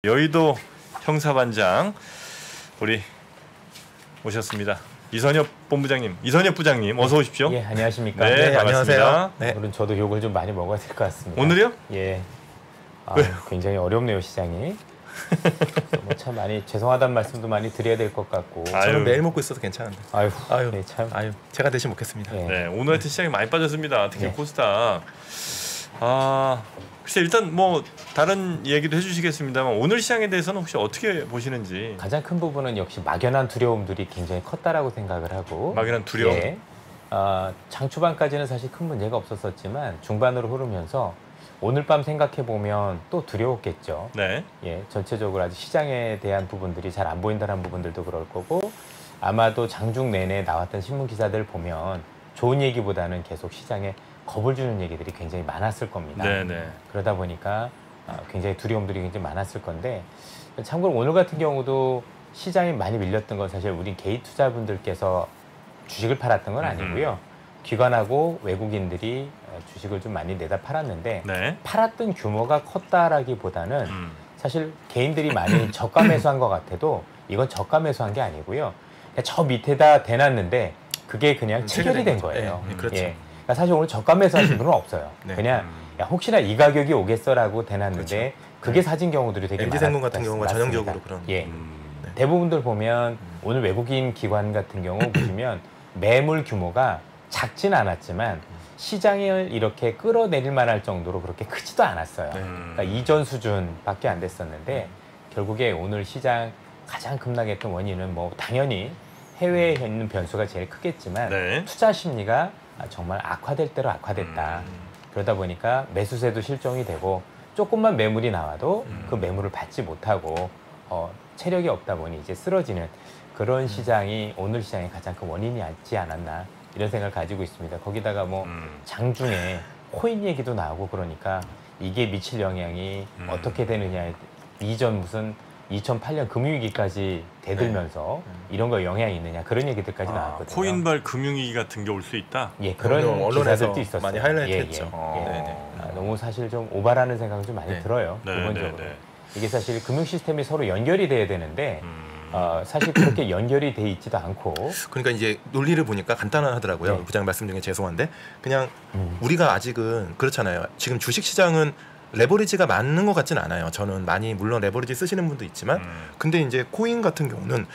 여의도 형사반장 우리 오셨습니다. 이선엽 본부장님, 이선엽 부장님 어서 오십시오. 예, 안녕하십니까. 네, 반갑습니다. 안녕하세요. 네. 오늘은 저도 욕을 좀 많이 먹어야 될 것 같습니다. 오늘이요? 예. 왜요? 굉장히 어렵네요, 시장이. 뭐 참 많이 죄송하다는 말씀도 많이 드려야 될 것 같고. 저는 매일 먹고 있어도 괜찮은데. 아유, 네, 참. 제가 대신 먹겠습니다. 예. 네, 오늘 하여튼 시장이 많이 빠졌습니다. 특히 네. 코스닥. 글쎄 일단 뭐 다른 얘기도 해주시겠습니다만 오늘 시장에 대해서는 혹시 어떻게 보시는지. 가장 큰 부분은 역시 막연한 두려움들이 굉장히 컸다라고 생각을 하고. 막연한 두려움. 예. 장 초반까지는 사실 큰 문제가 없었었지만 중반으로 흐르면서 오늘 밤 생각해 보면 또 두려웠겠죠. 네. 예, 전체적으로 아직 시장에 대한 부분들이 잘 안 보인다는 부분들도 그럴 거고 아마도 장중 내내 나왔던 신문 기사들 보면 좋은 얘기보다는 계속 시장에 겁을 주는 얘기들이 굉장히 많았을 겁니다. 네네. 그러다 보니까 굉장히 두려움들이 굉장히 많았을 건데 참고로 오늘 같은 경우도 시장이 많이 밀렸던 건 사실 우리 개인 투자분들께서 주식을 팔았던 건 아니고요. 기관하고 외국인들이 주식을 좀 많이 내다 팔았는데 네. 팔았던 규모가 컸다라기보다는 사실 개인들이 많이 저가 매수한 것 같아도 이건 저가 매수한 게 아니고요. 그냥 저 밑에다 대놨는데 그게 그냥 체결이 된 거예요. 네, 그렇죠. 예. 그러니까 사실 오늘 저가 매수하신 분은 없어요. 네. 그냥 야, 혹시나 이 가격이 오겠어라고 대놨는데 그렇죠. 그게 사진 경우들이 되게 MZ생문 많았습니다. 같은 경우가 전형적으로 그런. 예. 네. 대부분들 보면 오늘 외국인 기관 같은 경우 보시면 매물 규모가 작진 않았지만 시장을 이렇게 끌어내릴 만할 정도로 그렇게 크지도 않았어요. 그러니까 이전 수준밖에 안 됐었는데 결국에 오늘 시장 가장 급락했던 원인은 뭐 당연히 해외에 있는 변수가 제일 크겠지만 네. 투자 심리가 정말 악화될 대로 악화됐다. 그러다 보니까 매수세도 실종이 되고 조금만 매물이 나와도 그 매물을 받지 못하고 체력이 없다 보니 이제 쓰러지는 그런 시장이 오늘 시장의 가장 큰 원인이지 않았나 이런 생각을 가지고 있습니다. 거기다가 뭐 장중에 코인 얘기도 나오고 그러니까 이게 미칠 영향이 어떻게 되느냐에 이전 무슨 2008년 금융위기까지 대들면서 이런 거 영향이 있느냐 그런 얘기들까지 나왔거든요. 코인발 금융위기 같은 게 올 수 있다. 예, 그런 언론에서 기사들도 있었어요. 많이 하이라이트했죠. 예. 너무 사실 좀 오바라는 생각은 좀 많이 들어요. 기본적으로. 이게 사실 금융 시스템이 서로 연결이 돼야 되는데 사실 그렇게 연결이 돼 있지도 않고. 그러니까 이제 논리를 보니까 간단하더라고요. 네. 부장 말씀 중에 죄송한데 그냥 우리가 아직은 그렇잖아요. 지금 주식 시장은 레버리지가 맞는 것 같진 않아요. 저는 많이 물론 레버리지 쓰시는 분도 있지만 근데 이제 코인 같은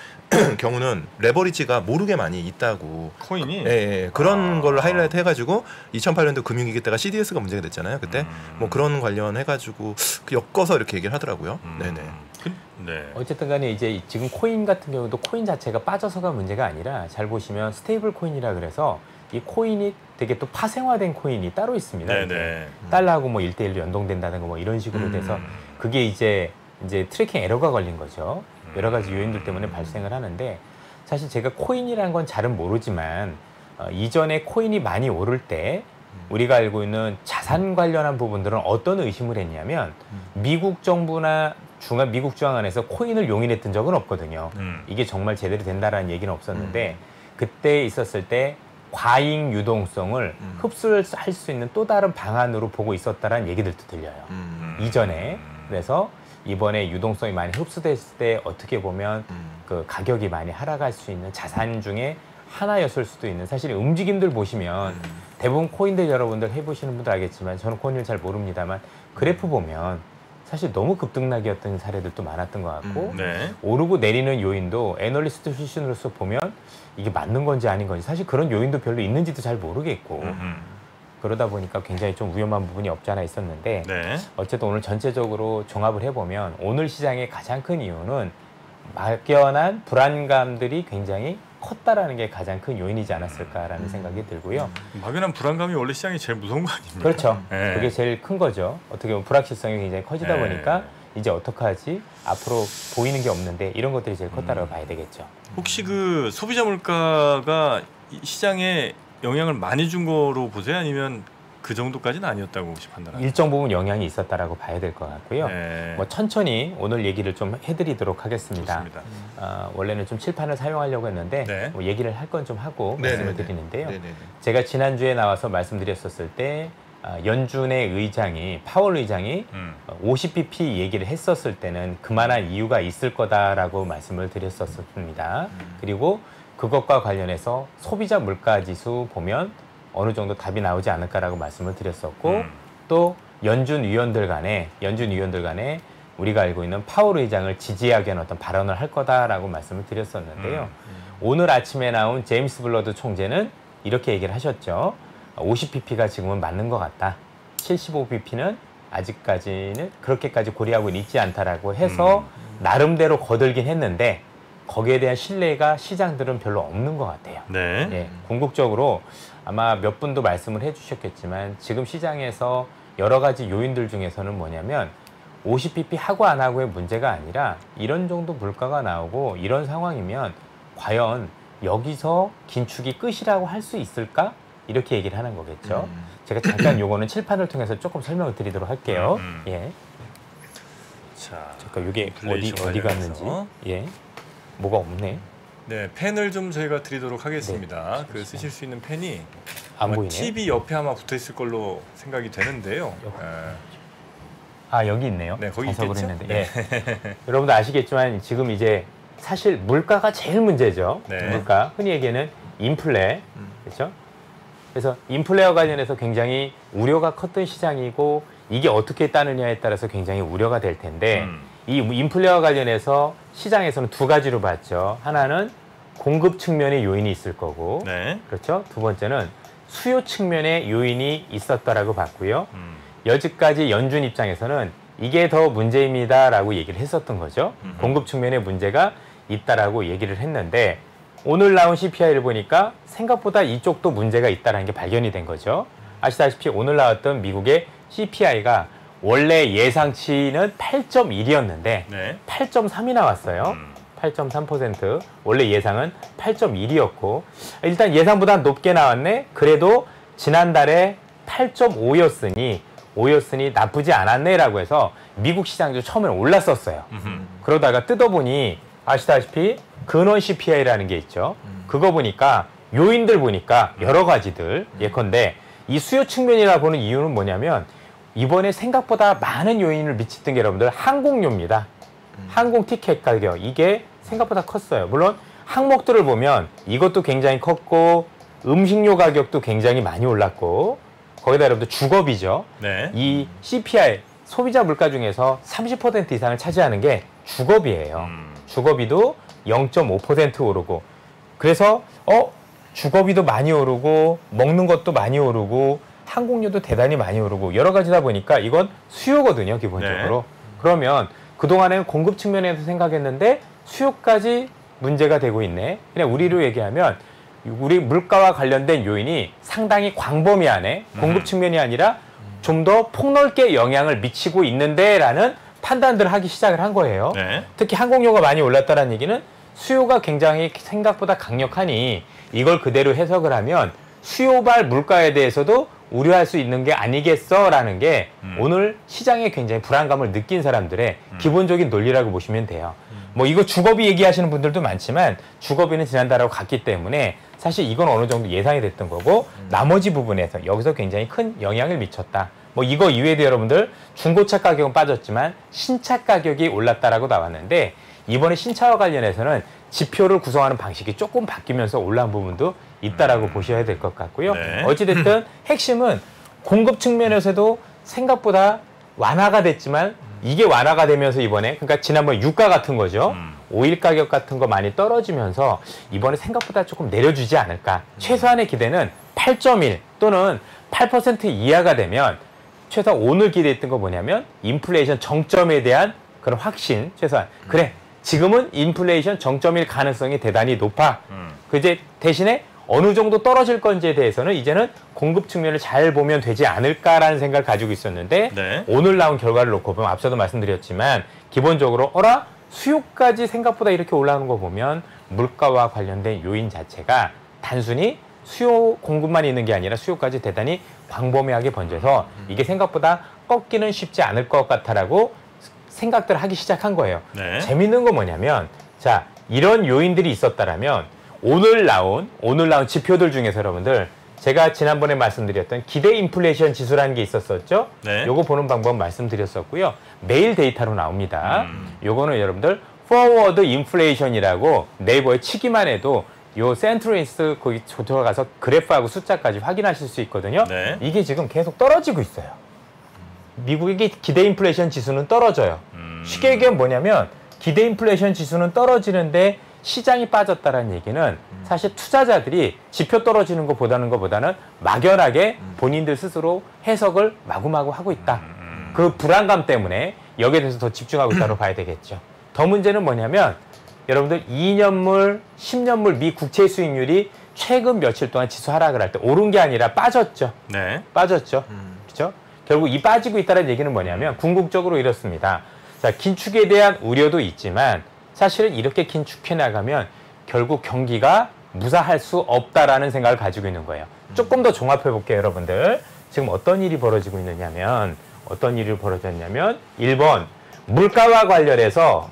경우는 레버리지가 모르게 많이 있다고. 코인이? 예, 그런 걸로 하이라이트 해가지고 2008년도 금융위기 때가 CDS가 문제가 됐잖아요. 그때 뭐 그런 관련 해가지고 엮어서 이렇게 얘기를 하더라고요. 네네. 네. 어쨌든 간에 이제 지금 코인 같은 경우도 코인 자체가 빠져서가 문제가 아니라 잘 보시면 스테이블 코인이라 그래서 이 코인이 되게 또 파생화된 코인이 따로 있습니다. 네네. 달러하고 뭐 1대1로 연동된다는 거 뭐 이런 식으로 돼서 그게 이제 트래킹 에러가 걸린 거죠. 여러 가지 요인들 때문에 발생을 하는데 사실 제가 코인이라는 건 잘은 모르지만 이전에 코인이 많이 오를 때 우리가 알고 있는 자산 관련한 부분들은 어떤 의심을 했냐면 미국 정부나 미국 중앙은행에서 코인을 용인했던 적은 없거든요. 이게 정말 제대로 된다라는 얘기는 없었는데 그때 있었을 때 과잉 유동성을 흡수를 할 수 있는 또 다른 방안으로 보고 있었다라는 얘기들도 들려요. 이전에. 그래서 이번에 유동성이 많이 흡수됐을 때 어떻게 보면 그 가격이 많이 하락할 수 있는 자산 중에 하나였을 수도 있는 사실 움직임들 보시면 대부분 코인들 여러분들 해보시는 분들 알겠지만 저는 코인을 잘 모릅니다만 그래프 보면 사실 너무 급등락이었던 사례들도 많았던 것 같고 네. 오르고 내리는 요인도 애널리스트 출신으로서 보면 이게 맞는 건지 아닌 건지 사실 그런 요인도 별로 있는지도 잘 모르겠고 그러다 보니까 굉장히 좀 위험한 부분이 없지 않아 있었는데 네. 어쨌든 오늘 전체적으로 종합을 해보면 오늘 시장의 가장 큰 이유는 막연한 불안감들이 굉장히 컸다라는 게 가장 큰 요인이지 않았을까라는 생각이 들고요. 막연한 불안감이 원래 시장이 제일 무서운 거 아닙니까? 그렇죠. 네. 그게 제일 큰 거죠. 어떻게 보면 불확실성이 굉장히 커지다 네. 보니까 이제 어떡하지? 앞으로 보이는 게 없는데 이런 것들이 제일 컸다라고 봐야 되겠죠. 혹시 그 소비자 물가가 시장에 영향을 많이 준 거로 보세요? 아니면 그 정도까지는 아니었다고 혹시 판단하세요? 일정 부분 영향이 있었다라고 봐야 될 것 같고요. 네. 뭐 천천히 오늘 얘기를 좀 해드리도록 하겠습니다. 좋습니다. 원래는 좀 칠판을 사용하려고 했는데 네. 뭐 얘기를 할 건 좀 하고 네네네. 말씀을 드리는데요. 네네네. 제가 지난주에 나와서 말씀드렸었을 때 연준의 의장이 파월 의장이 50bp 얘기를 했었을 때는 그만한 이유가 있을 거다라고 말씀을 드렸었습니다. 그리고 그것과 관련해서 소비자 물가 지수 보면 어느 정도 답이 나오지 않을까라고 말씀을 드렸었고 또 연준 위원들 간에 우리가 알고 있는 파월 의장을 지지하게 하는 어떤 발언을 할 거다라고 말씀을 드렸었는데요. 오늘 아침에 나온 제임스 블러드 총재는 이렇게 얘기를 하셨죠. 50bp가 지금은 맞는 것 같다. 75bp는 아직까지는 그렇게까지 고려하고 있지 않다라고 해서 나름대로 거들긴 했는데 거기에 대한 신뢰가 시장들은 별로 없는 것 같아요. 네. 예, 궁극적으로 아마 몇 분도 말씀을 해주셨겠지만 지금 시장에서 여러 가지 요인들 중에서는 뭐냐면 50bp 하고 안 하고의 문제가 아니라 이런 정도 물가가 나오고 이런 상황이면 과연 여기서 긴축이 끝이라고 할 수 있을까? 이렇게 얘기를 하는 거겠죠. 제가 잠깐 요거는 칠판을 통해서 조금 설명을 드리도록 할게요. 예. 자, 잠깐 이게 어디 관련해서. 갔는지. 예. 뭐가 없네. 네, 펜을 좀 저희가 드리도록 하겠습니다. 네, 그 쓰실 수 있는 펜이 안 보이네. TV 옆에 아마 붙어 있을 걸로 생각이 되는데요. 여기 있네요. 네, 거기 자석으로 있겠죠? 했는데. 예. 여러분도 아시겠지만 지금 이제 사실 물가가 제일 문제죠. 네. 물가. 흔히 얘기하는 인플레. 그렇죠? 그래서 인플레와 관련해서 굉장히 우려가 컸던 시장이고 이게 어떻게 따느냐에 따라서 굉장히 우려가 될 텐데 이 인플레와 관련해서 시장에서는 두 가지로 봤죠. 하나는 공급 측면의 요인이 있을 거고 네. 그렇죠. 두 번째는 수요 측면의 요인이 있었다라고 봤고요. 여지까지 연준 입장에서는 이게 더 문제입니다라고 얘기를 했었던 거죠. 공급 측면의 문제가 있다라고 얘기를 했는데 오늘 나온 CPI를 보니까 생각보다 이쪽도 문제가 있다는 게 발견이 된 거죠. 아시다시피 오늘 나왔던 미국의 CPI가 원래 예상치는 8.1이었는데 네. 8.3이 나왔어요. 8.3%. 원래 예상은 8.1이었고 일단 예상보다 높게 나왔네. 그래도 지난달에 8.5였으니 나쁘지 않았네라고 해서 미국 시장도 처음에 올랐었어요. 그러다가 뜯어보니 아시다시피 근원 CPI라는 게 있죠. 그거 보니까 요인들 보니까 여러 가지들 예컨대 이 수요 측면이라 보는 이유는 뭐냐면 이번에 생각보다 많은 요인을 미쳤던 게 여러분들 항공료입니다. 항공 티켓 가격 이게 생각보다 컸어요. 물론 항목들을 보면 이것도 굉장히 컸고 음식료 가격도 굉장히 많이 올랐고 거기다 여러분들 주거비죠. 네. 이 CPI 소비자 물가 중에서 30% 이상을 차지하는 게 주거비예요. 주거비도 0.5% 오르고 그래서 주거비도 많이 오르고 먹는 것도 많이 오르고 항공료도 대단히 많이 오르고 여러 가지다 보니까 이건 수요거든요, 기본적으로. 네. 그러면 그동안에는 공급 측면에서 생각했는데 수요까지 문제가 되고 있네. 그냥 우리로 얘기하면 우리 물가와 관련된 요인이 상당히 광범위하네. 공급 측면이 아니라 좀 더 폭넓게 영향을 미치고 있는데라는 판단들을 하기 시작을 한 거예요. 네. 특히 항공료가 많이 올랐다는 얘기는 수요가 굉장히 생각보다 강력하니 이걸 그대로 해석을 하면 수요발 물가에 대해서도 우려할 수 있는 게 아니겠어라는 게 오늘 시장에 굉장히 불안감을 느낀 사람들의 기본적인 논리라고 보시면 돼요. 뭐 이거 주거비 얘기하시는 분들도 많지만 주거비는 지난달하고 같기 때문에 사실 이건 어느 정도 예상이 됐던 거고 나머지 부분에서 여기서 굉장히 큰 영향을 미쳤다. 뭐 이거 이외에도 여러분들 중고차 가격은 빠졌지만 신차 가격이 올랐다라고 나왔는데 이번에 신차와 관련해서는 지표를 구성하는 방식이 조금 바뀌면서 올라온 부분도 있다라고 보셔야 될 것 같고요. 네. 어찌됐든 핵심은 공급 측면에서도 생각보다 완화가 됐지만 이게 완화가 되면서 이번에 그러니까 지난번 유가 같은 거죠. 오일 가격 같은 거 많이 떨어지면서 이번에 생각보다 조금 내려주지 않을까. 최소한의 기대는 8.1 또는 8% 이하가 되면 최소한 오늘 기대했던 거 뭐냐면 인플레이션 정점에 대한 그런 확신 최소한 그래 지금은 인플레이션 정점일 가능성이 대단히 높아. 그 이제 대신에 어느 정도 떨어질 건지에 대해서는 이제는 공급 측면을 잘 보면 되지 않을까라는 생각을 가지고 있었는데 네. 오늘 나온 결과를 놓고 보면 앞서도 말씀드렸지만 기본적으로 수요까지 생각보다 이렇게 올라오는 거 보면 물가와 관련된 요인 자체가 단순히 수요 공급만 있는 게 아니라 수요까지 대단히 광범위하게 번져서 이게 생각보다 꺾기는 쉽지 않을 것 같다라고 생각들을 하기 시작한 거예요. 네. 재밌는 건 뭐냐면 이런 요인들이 있었다라면 오늘 나온 지표들 중에서 여러분들 제가 지난번에 말씀드렸던 기대 인플레이션 지수라는 게 있었었죠. 네. 요거 보는 방법 말씀드렸었고요. 매일 데이터로 나옵니다. 요거는 여러분들 포워드 인플레이션이라고 네이버에 치기만 해도 요 센트로인스 거기 들어가서 그래프하고 숫자까지 확인하실 수 있거든요. 네. 이게 지금 계속 떨어지고 있어요. 미국의 기대 인플레이션 지수는 떨어져요. 쉽게 얘기하면 뭐냐면 기대 인플레이션 지수는 떨어지는데 시장이 빠졌다는 얘기는 사실 투자자들이 지표 떨어지는 것보다는 막연하게 본인들 스스로 해석을 마구마구 하고 있다. 그 불안감 때문에 여기에 대해서 더 집중하고 있다고 봐야 되겠죠. 더 문제는 뭐냐면 여러분들 2년물, 10년물 미 국채 수익률이 최근 며칠 동안 지수 하락을 할 때 오른 게 아니라 빠졌죠. 네. 빠졌죠. 그렇죠? 결국 이 빠지고 있다는 얘기는 뭐냐면 궁극적으로 이렇습니다. 자, 긴축에 대한 우려도 있지만 사실은 이렇게 긴축해 나가면 결국 경기가 무사할 수 없다라는 생각을 가지고 있는 거예요. 조금 더 종합해 볼게요, 여러분들. 지금 어떤 일이 벌어지고 있느냐면 1번 물가와 관련해서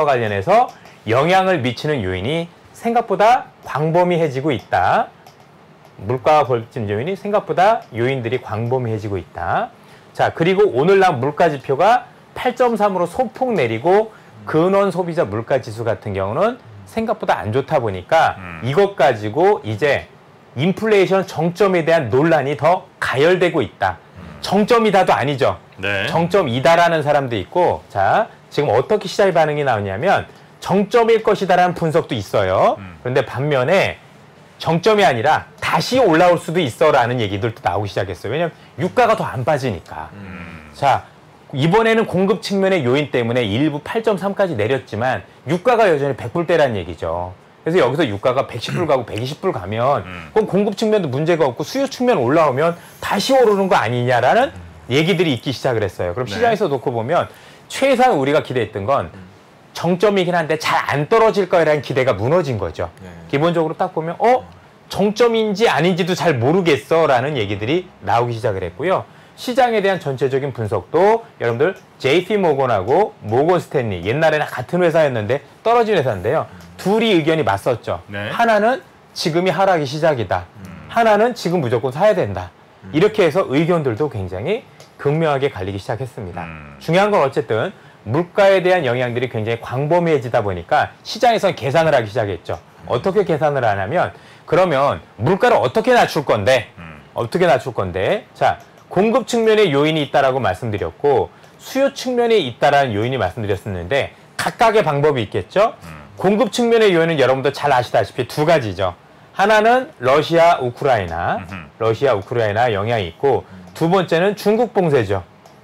영향을 미치는 요인이 생각보다 광범위해지고 있다. 물가와 벌어지는 요인이 생각보다 요인들이 광범위해지고 있다. 자, 그리고 오늘 날 물가 지표가 8.3으로 소폭 내리고 근원 소비자 물가 지수 같은 경우는 생각보다 안 좋다 보니까 이것 가지고 이제 인플레이션 정점에 대한 논란이 더 가열되고 있다. 정점이다도 아니죠. 네. 정점이다라는 사람도 있고, 자, 지금 어떻게 시장의 반응이 나오냐면 정점일 것이다라는 분석도 있어요. 그런데 반면에 정점이 아니라 다시 올라올 수도 있어라는 얘기들도 나오기 시작했어요. 왜냐하면 유가가 더 안 빠지니까. 자, 이번에는 공급 측면의 요인 때문에 일부 8.3까지 내렸지만 유가가 여전히 100불대라는 얘기죠. 그래서 여기서 유가가 110불 가고 120불 가면 그럼 공급 측면도 문제가 없고 수요 측면 올라오면 다시 오르는 거 아니냐라는 얘기들이 있기 시작을 했어요. 그럼 시장에서 놓고 보면 최소한 우리가 기대했던 건 정점이긴 한데 잘 안 떨어질 거라는 기대가 무너진 거죠. 기본적으로 딱 보면 정점인지 아닌지도 잘 모르겠어라는 얘기들이 나오기 시작을 했고요. 시장에 대한 전체적인 분석도 여러분들 JP 모건하고 모건 스탠리 옛날에는 같은 회사였는데 떨어진 회사인데요. 둘이 의견이 맞섰죠. 네. 하나는 지금이 하락이 시작이다. 하나는 지금 무조건 사야 된다. 이렇게 해서 의견들도 굉장히 극명하게 갈리기 시작했습니다. 중요한 건 어쨌든 물가에 대한 영향들이 굉장히 광범위해지다 보니까 시장에서는 계산을 하기 시작했죠. 어떻게 계산을 하냐면 그러면 물가를 어떻게 낮출 건데 자, 공급 측면에 요인이 있다라고 말씀드렸고 수요 측면에 있다라는 요인이 말씀드렸었는데 각각의 방법이 있겠죠. 공급 측면의 요인은 여러분들 잘 아시다시피 두 가지죠. 하나는 러시아 우크라이나 영향이 있고 두 번째는 중국 봉쇄죠.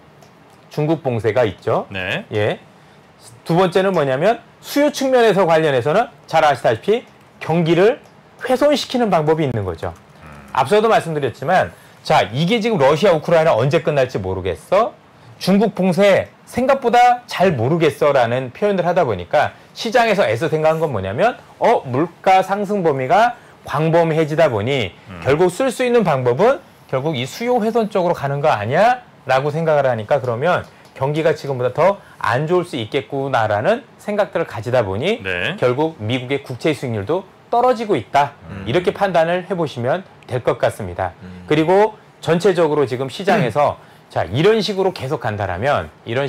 중국 봉쇄가 있죠. 네. 예. 두 번째는 뭐냐면 수요 측면에서 관련해서는 잘 아시다시피 경기를 훼손시키는 방법이 있는 거죠. 앞서도 말씀드렸지만 자, 이게 지금 러시아 우크라이나 언제 끝날지 모르겠어. 중국 봉쇄 생각보다 잘 모르겠어라는 표현을 하다 보니까 시장에서 애써 생각한 건 뭐냐면 물가 상승 범위가 광범위해지다 보니 결국 쓸 수 있는 방법은 결국 이 수요 훼손 쪽으로 가는 거 아니야? 라고 생각을 하니까 그러면 경기가 지금보다 더 안 좋을 수 있겠구나라는 생각들을 가지다 보니 네. 결국 미국의 국채 수익률도 떨어지고 있다. 이렇게 판단을 해보시면 될 것 같습니다. 그리고 전체적으로 지금 시장에서 자, 이런 식으로 계속 간다라면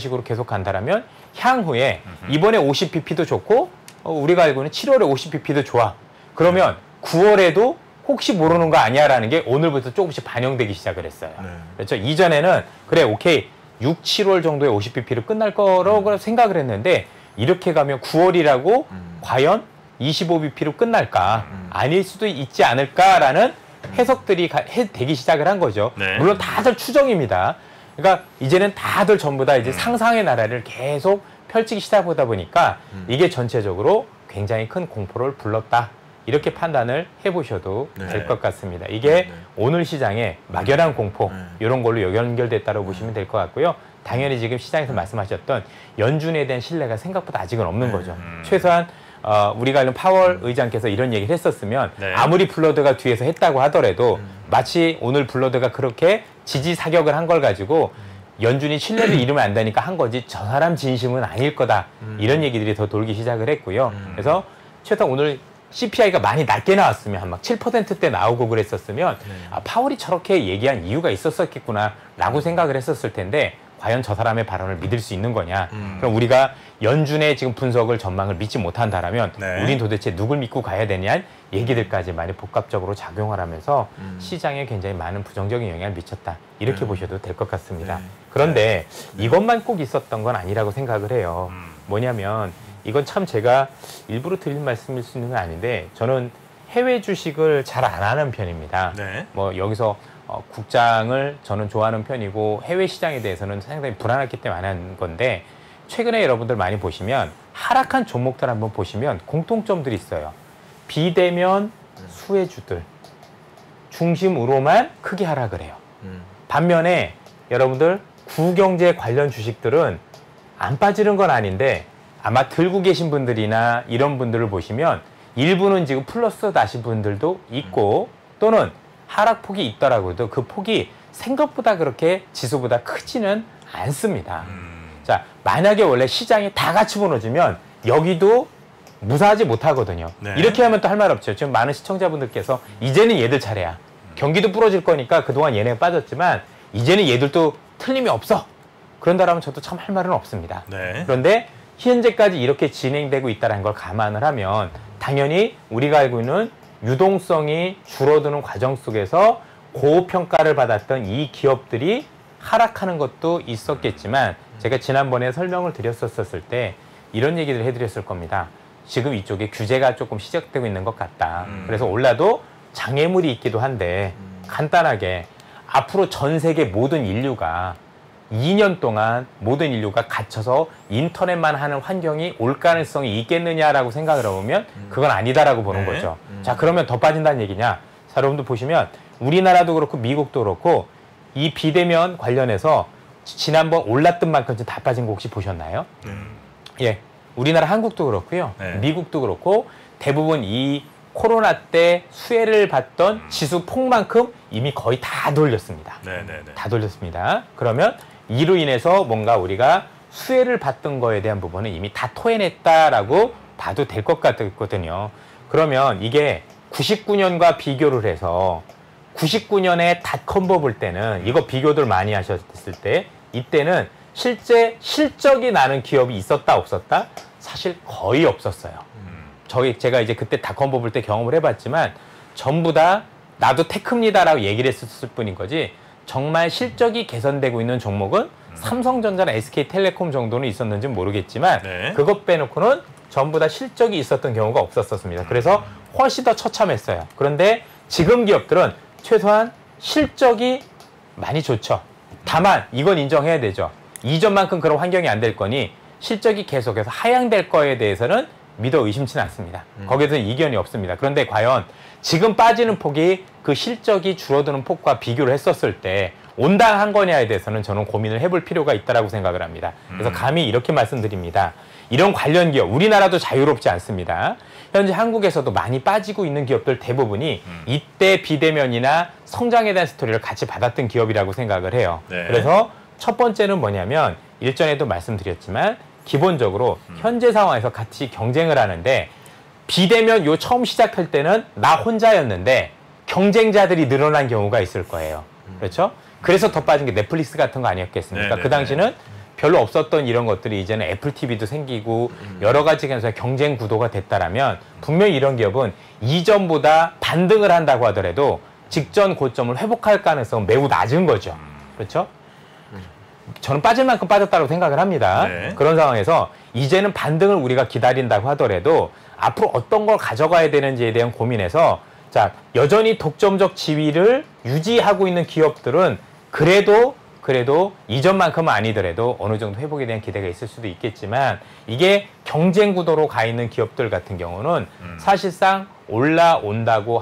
향후에 이번에 50pp도 좋고 우리가 알고 있는 7월에 50pp도 좋아. 그러면 9월에도 혹시 모르는 거 아니야라는 게 오늘부터 조금씩 반영되기 시작을 했어요. 그렇죠? 이전에는 그래 오케이 6, 7월 정도에 50pp를 끝날 거라고 생각을 했는데 이렇게 가면 9월이라고 과연 25bp로 끝날까? 아닐 수도 있지 않을까라는 해석들이 되기 시작을 한 거죠. 네. 물론 다들 추정입니다. 그러니까 이제는 다들 전부 다 이제 상상의 나라를 계속 펼치기 시작하다 보니까 이게 전체적으로 굉장히 큰 공포를 불렀다. 이렇게 판단을 해보셔도 네. 될 것 같습니다. 이게 오늘 시장의 막연한 공포 이런 걸로 연결됐다고 보시면 될 것 같고요. 당연히 지금 시장에서 말씀하셨던 연준에 대한 신뢰가 생각보다 아직은 없는 거죠. 최소한 우리가 알는 파월 의장께서 이런 얘기를 했었으면 네. 아무리 블러드가 뒤에서 했다고 하더라도 마치 오늘 블러드가 그렇게 지지 사격을 한 걸 가지고 연준이 신뢰를 잃으면 안 되니까 한 거지 저 사람 진심은 아닐 거다. 이런 얘기들이 더 돌기 시작을 했고요. 그래서 최소한 오늘 CPI가 많이 낮게 나왔으면 한 막 7%대 나오고 그랬었으면 아, 파월이 저렇게 얘기한 이유가 있었겠구나라고 생각을 했었을 텐데 과연 저 사람의 발언을 믿을 수 있는 거냐. 그럼 우리가 연준의 지금 분석을 전망을 믿지 못한다라면 우린 도대체 누굴 믿고 가야 되냐 얘기들까지 많이 복합적으로 작용을 하면서 시장에 굉장히 많은 부정적인 영향을 미쳤다. 이렇게 보셔도 될 것 같습니다. 그런데 이것만 꼭 있었던 건 아니라고 생각을 해요. 뭐냐면 이건 참 제가 일부러 드린 말씀일 수 있는 건 아닌데 저는 해외 주식을 잘 안 하는 편입니다. 뭐 여기서 국장을 저는 좋아하는 편이고 해외 시장에 대해서는 상당히 불안했기 때문에 안 한 건데 최근에 여러분들 많이 보시면 하락한 종목들 한번 보시면 공통점들이 있어요. 비대면 수혜주들 중심으로만 크게 하락을 해요. 반면에 여러분들 구경제 관련 주식들은 안 빠지는 건 아닌데 아마 들고 계신 분들이나 이런 분들을 보시면 일부는 지금 플러스 나신 분들도 있고 또는 하락폭이 있더라고도 그 폭이 생각보다 그렇게 지수보다 크지는 않습니다. 자, 만약에 원래 시장이 다 같이 무너지면 여기도 무사하지 못하거든요. 이렇게 하면 또 할 말 없죠. 지금 많은 시청자분들께서 이제는 얘들 차례야. 경기도 부러질 거니까 그동안 얘네가 빠졌지만 이제는 얘들도 틀림이 없어. 그런다라면 저도 참 할 말은 없습니다. 그런데 현재까지 이렇게 진행되고 있다는 걸 감안을 하면 당연히 우리가 알고 있는 유동성이 줄어드는 과정 속에서 고평가를 받았던 이 기업들이 하락하는 것도 있었겠지만 제가 지난번에 설명을 드렸었을 때 이런 얘기를 해드렸을 겁니다. 지금 이쪽에 규제가 조금 시작되고 있는 것 같다. 그래서 올라도 장애물이 있기도 한데 간단하게 앞으로 전 세계 모든 인류가 2년 동안 모든 인류가 갇혀서 인터넷만 하는 환경이 올 가능성이 있겠느냐라고 생각을 해보면 그건 아니다라고 보는 거죠. 자, 그러면 더 빠진다는 얘기냐? 자, 여러분들 보시면 우리나라도 그렇고 미국도 그렇고 이 비대면 관련해서 지난번 올랐던 만큼 다 빠진 거 혹시 보셨나요? 예, 우리나라 한국도 그렇고요. 미국도 그렇고 대부분 이 코로나 때 수혜를 받던 지수 폭만큼 이미 거의 다 돌렸습니다. 다 돌렸습니다. 그러면 이로 인해서 뭔가 우리가 수혜를 받던 거에 대한 부분은 이미 다 토해냈다라고 봐도 될 것 같거든요. 그러면 이게 99년과 비교를 해서 99년에 닷컴 버블 때는 이거 비교들 많이 하셨을 때 이때는 실제 실적이 나는 기업이 있었다 없었다? 사실 거의 없었어요. 제가 이제 그때 닷컴 버블 때 경험을 해봤지만 전부 다 나도 테크입니다라고 얘기를 했었을 뿐인 거지 정말 실적이 개선되고 있는 종목은 삼성전자나 SK텔레콤 정도는 있었는지는 모르겠지만 그것 빼놓고는 전부 다 실적이 있었던 경우가 없었습니다. 그래서 훨씬 더 처참했어요. 그런데 지금 기업들은 최소한 실적이 많이 좋죠. 다만 이건 인정해야 되죠. 이전만큼 그런 환경이 안 될 거니 실적이 계속해서 하향될 거에 대해서는 믿어 의심치는 않습니다. 거기에 대해서는 이견이 없습니다. 그런데 과연 지금 빠지는 폭이 그 실적이 줄어드는 폭과 비교를 했었을 때 온당한 거냐에 대해서는 저는 고민을 해볼 필요가 있다고 생각을 합니다. 그래서 감히 이렇게 말씀드립니다. 이런 관련 기업, 우리나라도 자유롭지 않습니다. 현재 한국에서도 많이 빠지고 있는 기업들 대부분이 이때 비대면이나 성장에 대한 스토리를 같이 받았던 기업이라고 생각을 해요. 그래서 첫 번째는 뭐냐면 일전에도 말씀드렸지만 기본적으로 현재 상황에서 같이 경쟁을 하는데 비대면 요 처음 시작할 때는 나 혼자였는데 경쟁자들이 늘어난 경우가 있을 거예요. 그렇죠? 그래서 더 빠진 게 넷플릭스 같은 거 아니었겠습니까? 그 당시는 별로 없었던 이런 것들이 이제는 애플 TV도 생기고 여러 가지 경쟁 구도가 됐다라면 분명히 이런 기업은 이전보다 반등을 한다고 하더라도 직전 고점을 회복할 가능성은 매우 낮은 거죠. 그렇죠? 저는 빠질 만큼 빠졌다고 생각을 합니다. 그런 상황에서 이제는 반등을 우리가 기다린다고 하더라도 앞으로 어떤 걸 가져가야 되는지에 대한 고민에서 자, 여전히 독점적 지위를 유지하고 있는 기업들은 그래도 이전만큼은 아니더라도 어느 정도 회복에 대한 기대가 있을 수도 있겠지만 이게 경쟁 구도로 가 있는 기업들 같은 경우는 사실상 올라온다고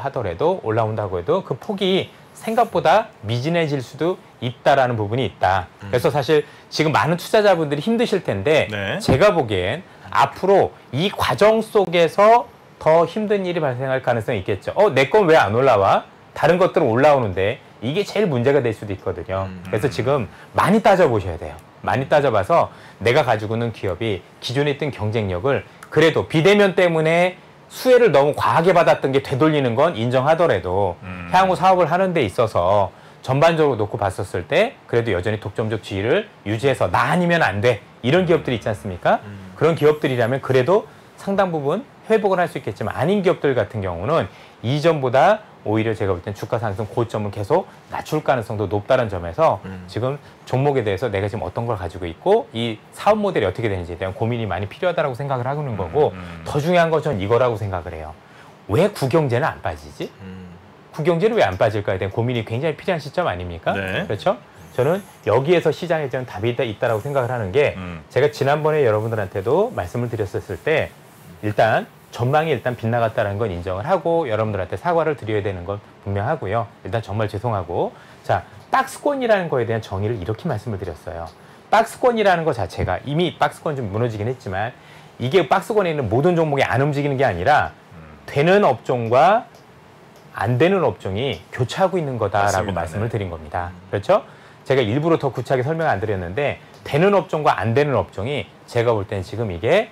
해도 그 폭이 생각보다 미진해질 수도 있다라는 부분이 있다. 그래서 사실 지금 많은 투자자분들이 힘드실 텐데 제가 보기엔 앞으로 이 과정 속에서 더 힘든 일이 발생할 가능성이 있겠죠. 내 건 왜 안 올라와? 다른 것들은 올라오는데 이게 제일 문제가 될 수도 있거든요. 그래서 지금 많이 따져보셔야 돼요. 많이 따져봐서 내가 가지고 있는 기업이 기존에 있던 경쟁력을 그래도 비대면 때문에 수혜를 너무 과하게 받았던 게 되돌리는 건 인정하더라도 향후 사업을 하는 데 있어서 전반적으로 놓고 봤었을 때 그래도 여전히 독점적 지위를 유지해서 나 아니면 안 돼. 이런 기업들이 있지 않습니까? 그런 기업들이라면 그래도 상당 부분 회복을 할 수 있겠지만 아닌 기업들 같은 경우는 이전보다 오히려 제가 볼 땐 주가 상승 고점을 계속 낮출 가능성도 높다는 점에서 지금 종목에 대해서 내가 지금 어떤 걸 가지고 있고 이 사업 모델이 어떻게 되는지에 대한 고민이 많이 필요하다고 생각을 하는 거고 더 중요한 건 전 이거라고 생각을 해요. 왜 구경제는 안 빠지지? 구경제는 왜 안 빠질까에 대한 고민이 굉장히 필요한 시점 아닙니까? 네. 그렇죠? 저는 여기에서 시장에 대한 답이 있다고 생각을 하는 게 제가 지난번에 여러분들한테도 말씀을 드렸었을 때 일단 전망이 일단 빗나갔다는 건 인정을 하고 여러분들한테 사과를 드려야 되는 건 분명하고요. 일단 정말 죄송하고 자 박스권이라는 거에 대한 정의를 이렇게 말씀을 드렸어요. 박스권이라는 것 자체가 이미 박스권 좀 무너지긴 했지만 이게 박스권에 있는 모든 종목이 안 움직이는 게 아니라 되는 업종과 안 되는 업종이 교차하고 있는 거다라고 맞습니다. 말씀을 드린 겁니다. 그렇죠? 제가 일부러 더 구체하게 설명 안 드렸는데 되는 업종과 안 되는 업종이 제가 볼 때는 지금 이게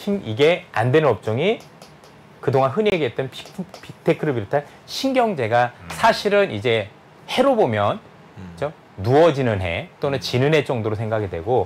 안 되는 업종이 그동안 흔히 얘기했던 빅테크를 비롯한 신경제가 사실은 이제 해로 보면 그렇죠? 누워지는 해 또는 지는 해 정도로 생각이 되고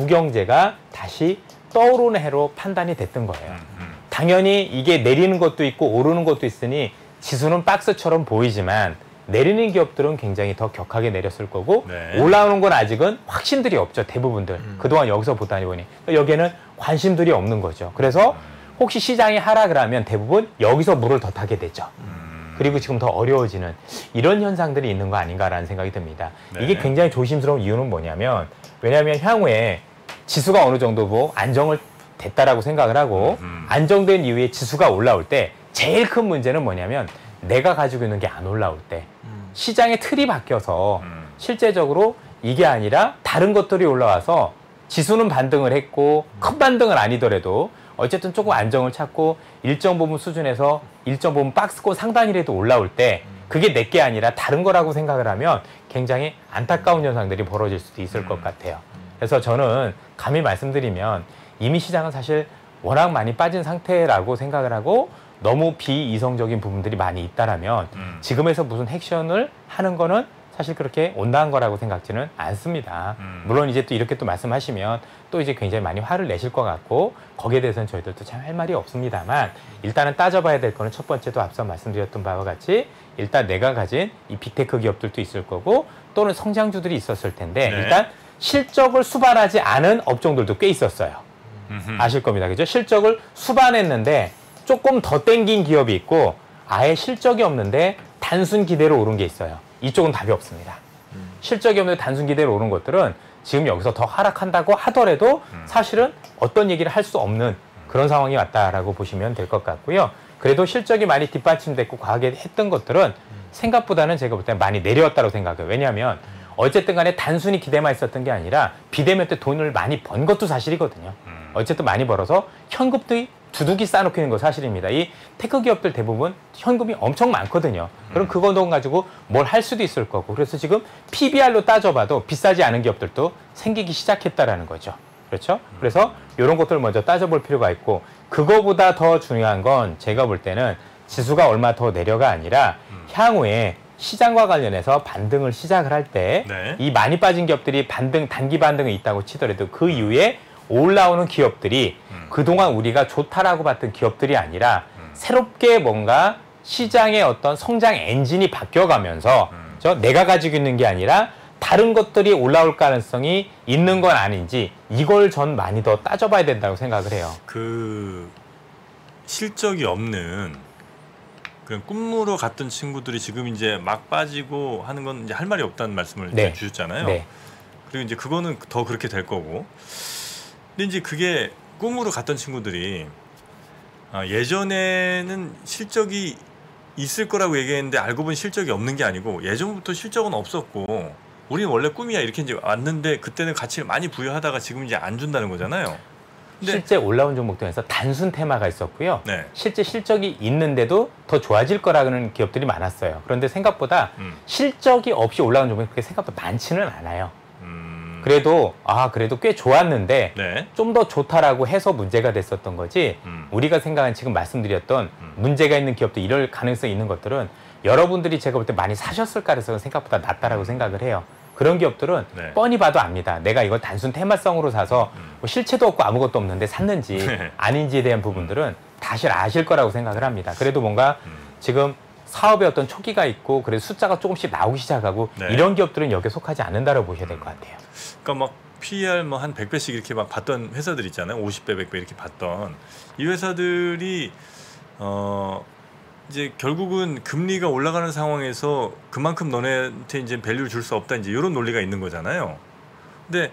구경제가 다시 떠오르는 해로 판단이 됐던 거예요. 당연히 이게 내리는 것도 있고 오르는 것도 있으니 지수는 박스처럼 보이지만 내리는 기업들은 굉장히 더 격하게 내렸을 거고 네. 올라오는 건 아직은 확신들이 없죠. 대부분들. 그동안 여기서 보다니 보니 여기에는 관심들이 없는 거죠. 그래서 혹시 시장이 하락을 하면 대부분 여기서 물을 더 타게 되죠. 그리고 지금 더 어려워지는 이런 현상들이 있는 거 아닌가라는 생각이 듭니다. 네. 이게 굉장히 조심스러운 이유는 뭐냐면 왜냐하면 향후에 지수가 어느 정도 뭐 안정을 됐다라고 생각을 하고 안정된 이후에 지수가 올라올 때 제일 큰 문제는 뭐냐면 내가 가지고 있는 게 안 올라올 때 시장의 틀이 바뀌어서 실제적으로 이게 아니라 다른 것들이 올라와서 지수는 반등을 했고 큰 반등은 아니더라도 어쨌든 조금 안정을 찾고 일정 부분 수준에서 일정 부분 박스권 상단이라도 올라올 때 그게 내게 아니라 다른 거라고 생각을 하면 굉장히 안타까운 현상들이 벌어질 수도 있을 것 같아요. 그래서 저는 감히 말씀드리면 이미 시장은 사실 워낙 많이 빠진 상태라고 생각을 하고 너무 비이성적인 부분들이 많이 있다라면 지금에서 무슨 액션을 하는 거는 사실 그렇게 온당한 거라고 생각지는 않습니다. 물론 이제 또 이렇게 또 말씀하시면 또 이제 굉장히 많이 화를 내실 것 같고 거기에 대해서는 저희들도 참 할 말이 없습니다만 일단은 따져봐야 될 거는 첫 번째도 앞서 말씀드렸던 바와 같이 일단 내가 가진 이 빅테크 기업들도 있을 거고 또는 성장주들이 있었을 텐데 네. 일단 실적을 수반하지 않은 업종들도 꽤 있었어요. 아실 겁니다. 그죠? 실적을 수반했는데 조금 더 땡긴 기업이 있고 아예 실적이 없는데 단순 기대로 오른 게 있어요. 이쪽은 답이 없습니다. 실적이 없는데 단순 기대로 오른 것들은 지금 여기서 더 하락한다고 하더라도 사실은 어떤 얘기를 할 수 없는 그런 상황이 왔다라고 보시면 될 것 같고요. 그래도 실적이 많이 뒷받침됐고 과하게 했던 것들은 생각보다는 제가 볼 때 많이 내려왔다고 생각해요. 왜냐하면 어쨌든 간에 단순히 기대만 있었던 게 아니라 비대면 때 돈을 많이 번 것도 사실이거든요. 어쨌든 많이 벌어서 현금들이 두둑이 쌓아놓고 있는 거 사실입니다. 이 테크 기업들 대부분 현금이 엄청 많거든요. 그럼 그거 돈 가지고 뭘 할 수도 있을 거고. 그래서 지금 PBR로 따져봐도 비싸지 않은 기업들도 생기기 시작했다라는 거죠. 그렇죠? 그래서 이런 것들을 먼저 따져볼 필요가 있고 그거보다 더 중요한 건 제가 볼 때는 지수가 얼마 더 내려가 아니라 향후에 시장과 관련해서 반등을 시작을 할 때 이 네. 많이 빠진 기업들이 단기 반등이 있다고 치더라도 그 이후에 올라오는 기업들이 그동안 우리가 좋다라고 봤던 기업들이 아니라 새롭게 뭔가 시장의 어떤 성장 엔진이 바뀌어가면서 내가 가지고 있는 게 아니라 다른 것들이 올라올 가능성이 있는 건 아닌지 이걸 전 많이 더 따져봐야 된다고 생각을 해요. 그 실적이 없는 그냥 꿈으로 갔던 친구들이 지금 이제 막 빠지고 하는 건 이제 할 말이 없다는 말씀을 네. 주셨잖아요. 네. 그리고 이제 그거는 더 그렇게 될 거고. 근데 이제 그게 꿈으로 갔던 친구들이 예전에는 실적이 있을 거라고 얘기했는데 알고 보니 실적이 없는 게 아니고 예전부터 실적은 없었고 우리는 원래 꿈이야 이렇게 이제 왔는데 그때는 가치를 많이 부여하다가 지금 이제 안 준다는 거잖아요. 근데 실제 올라온 종목 중에서 단순 테마가 있었고요. 네. 실제 실적이 있는데도 더 좋아질 거라는 기업들이 많았어요. 그런데 생각보다 실적이 없이 올라온 종목이 그렇게 생각보다 많지는 않아요. 그래도 그래도 꽤 좋았는데 네. 좀 더 좋다라고 해서 문제가 됐었던 거지. 우리가 생각한 지금 말씀드렸던 문제가 있는 기업도 이럴 가능성이 있는 것들은 여러분들이 제가 볼 때 많이 사셨을 가능성은 생각보다 낮다라고 생각을 해요. 그런 기업들은 네. 뻔히 봐도 압니다. 내가 이걸 단순 테마성으로 사서 뭐 실체도 없고 아무것도 없는데 샀는지 네. 아닌지에 대한 부분들은 다시 아실 거라고 생각을 합니다. 그래도 뭔가 지금 사업의 어떤 초기가 있고 그래서 숫자가 조금씩 나오기 시작하고 네. 이런 기업들은 여기에 속하지 않는다고 보셔야 될 것 같아요. 그러니까 막 PER 뭐 한 100배씩 이렇게 막 봤던 회사들 있잖아요. 50배, 100배 이렇게 봤던 이 회사들이 이제 결국은 금리가 올라가는 상황에서 그만큼 너네한테 이제 밸류를 줄 수 없다 이제 이런 논리가 있는 거잖아요. 근데